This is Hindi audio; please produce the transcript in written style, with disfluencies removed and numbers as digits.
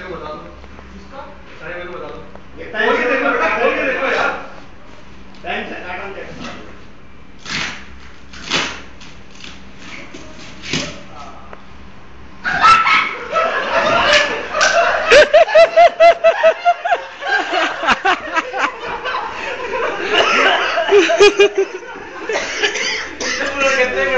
को बता दो किसका सारे मेरे को बता दो ये टाइम से देखो बेटा खोल के देखो यार टाइम से काटम चेक पूरा कहते हैं